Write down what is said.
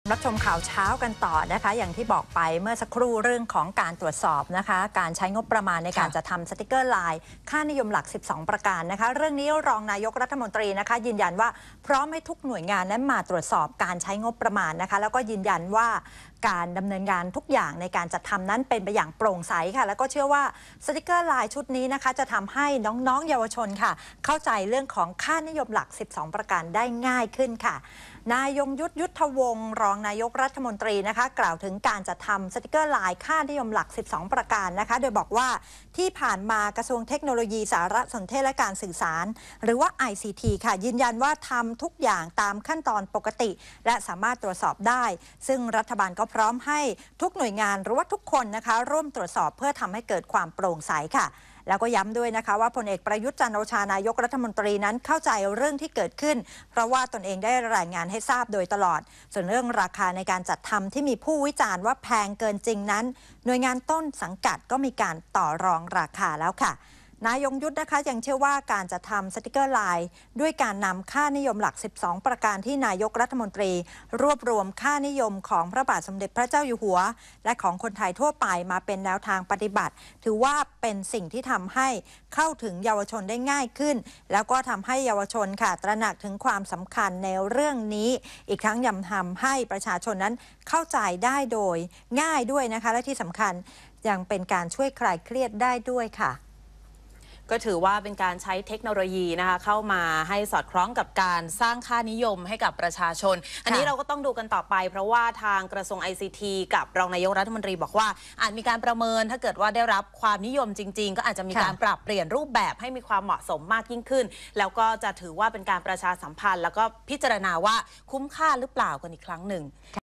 รับชมข่าวเช้ากันต่อนะคะอย่างที่บอกไปเมื่อสักครู่เรื่องของการตรวจสอบนะคะการใช้งบประมาณในการจะทำสติกเกอร์ลายค่านิยมหลัก12ประการนะคะเรื่องนี้รองนายกรัฐมนตรีนะคะยืนยันว่าพร้อมให้ทุกหน่วยงานนั้นมาตรวจสอบการใช้งบประมาณนะคะแล้วก็ยืนยันว่าการดำเนินงานทุกอย่างในการจัดทำนั้นเป็นไปอย่างโปร่งใสค่ะแล้วก็เชื่อว่าสติกเกอร์ลายชุดนี้นะคะจะทำให้น้องๆเยาวชนค่ะเข้าใจเรื่องของค่านิยมหลัก12ประการได้ง่ายขึ้นค่ะนายยงยุทธ ยุทธวงศ์รองนายกรัฐมนตรีนะคะกล่าวถึงการจัดทำสติกเกอร์ลายค่านิยมหลัก12ประการนะคะโดยบอกว่าที่ผ่านมากระทรวงเทคโนโลยีสารสนเทศและการสื่อสารหรือว่า ICT ค่ะยืนยันว่าทำทุกอย่างตามขั้นตอนปกติและสามารถตรวจสอบได้ซึ่งรัฐบาลก็พร้อมให้ทุกหน่วยงานหรือว่าทุกคนนะคะร่วมตรวจสอบเพื่อทำให้เกิดความโปร่งใสค่ะแล้วก็ย้ำด้วยนะคะว่าพลเอกประยุทธ์จันทร์โอชานายกรัฐมนตรีนั้นเข้าใจเรื่องที่เกิดขึ้นเพราะว่าตนเองได้รายงานให้ทราบโดยตลอดส่วนเรื่องราคาในการจัดทำที่มีผู้วิจารณ์ว่าแพงเกินจริงนั้นหน่วยงานต้นสังกัดก็มีการต่อรองราคาแล้วค่ะนายยงยุทธนะคะยังเชื่อว่าการจะทำสติกเกอร์ลายด้วยการนำค่านิยมหลัก12ประการที่นายกรัฐมนตรีรวบรวมค่านิยมของพระบาทสมเด็จพระเจ้าอยู่หัวและของคนไทยทั่วไปมาเป็นแนวทางปฏิบัติถือว่าเป็นสิ่งที่ทำให้เข้าถึงเยาวชนได้ง่ายขึ้นแล้วก็ทำให้เยาวชนค่ะตระหนักถึงความสำคัญในเรื่องนี้อีกทั้งยังทำให้ประชาชนนั้นเข้าใจได้โดยง่ายด้วยนะคะและที่สำคัญยังเป็นการช่วยคลายเครียดได้ด้วยค่ะก็ถือว่าเป็นการใช้เทคโนโลยีนะคะเข้ามาให้สอดคล้องกับการสร้างค่านิยมให้กับประชาชนอันนี้เราก็ต้องดูกันต่อไปเพราะว่าทางกระทรวง ICT กับรองนายกรัฐมนตรีบอกว่าอาจมีการประเมินถ้าเกิดว่าได้รับความนิยมจริงๆก็อาจจะมีการปรับเปลี่ยนรูปแบบให้มีความเหมาะสมมากยิ่งขึ้นแล้วก็จะถือว่าเป็นการประชาสัมพันธ์แล้วก็พิจารณาว่าคุ้มค่าหรือเปล่ากันอีกครั้งหนึ่ง